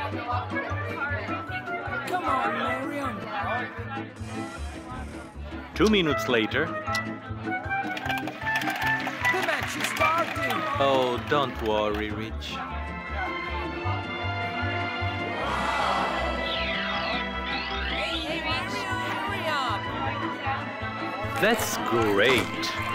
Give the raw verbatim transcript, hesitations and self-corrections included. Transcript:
Come on, Marion. Two minutes later. The match is starting. Oh, don't worry, Rich. Hey, Marion, hurry up. That's great.